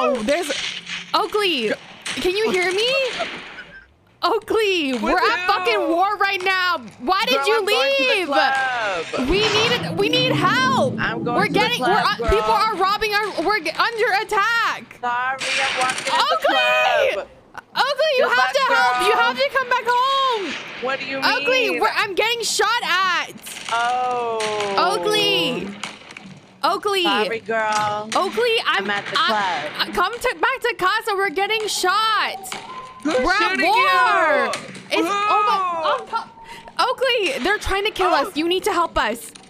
Wow, there's Oakley. Can you hear me? Oakley, we're at fucking war right now. Why did you leave? We need help. I'm going to the club, girl. People are robbing our. We're under attack. Sorry, I'm walking to the club. Oakley, you have to help. You have to come back home. What do you mean? Oakley, I'm getting shot at. Oh. Oakley. Sorry, girl. Oakley, I'm at the club. Come back to casa. We're getting shot. Who's We're at shooting war. you? Oakley, they're trying to kill us. You need to help us.